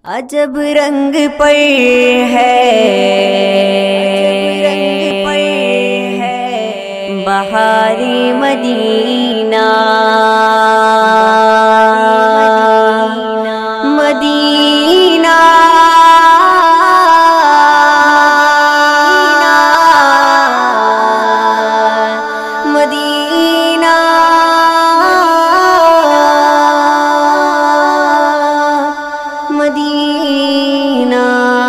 عجب رنگ پر ہے بہار مدینہ مدینہ مدینہ مدینہ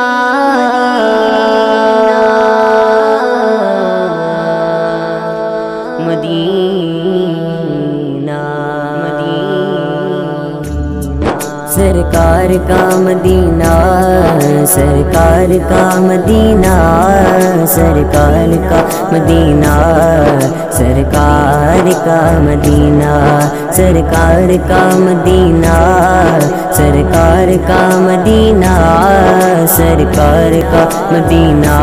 مدینہ سرکار کا مدینہ سرکار کا مدینہ سرکار کا مدینہ سرکار کا مدینہ سرکار کا مدینہ سرکار کا مدینہ سرکار کا مدینہ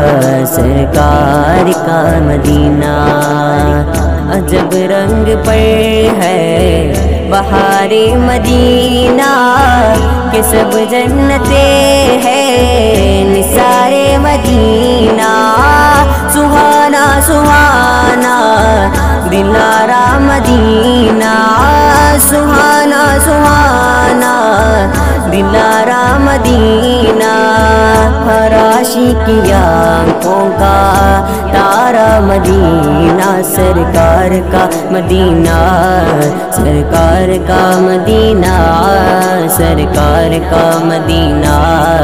سرکار کا مدینہ عجب رنگ پر ہے بہار مدینہ کہ سب جنتے ہیں نثار مدینہ سہانا سہانا دلارا مدینہ سہانا سہانا دلارا مدینہ فراشی کی آنکھوں کا تارا مدینہ سرکار کا مدینہ سرکار کا مدینہ سرکار کا مدینہ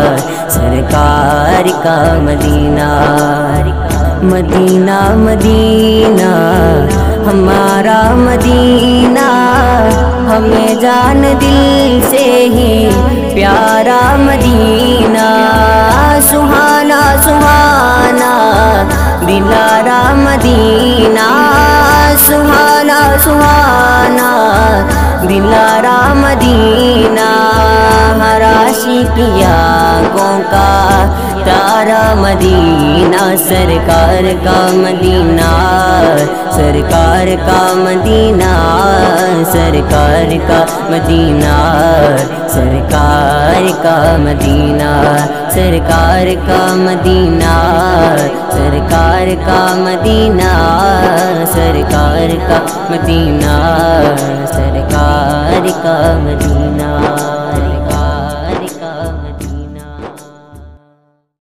سرکار کا مدینہ مدینہ مدینہ ہمارا مدینہ ہمیں جان دل سے ہی پیارا مدینہ سہانا سہانا دلارا مدینہ سہانا سہانا دلارا مدینہ راشی کی آنکھوں کا تارا مدینہ سرکار کا مدینہ سرکار کا مدینہ سرکار کا مدینہ سرکار کا مدینہ سرکار کا مدینہ سرکار کا مدینہ سرکار کا مدینہ سرکار کا مدینہ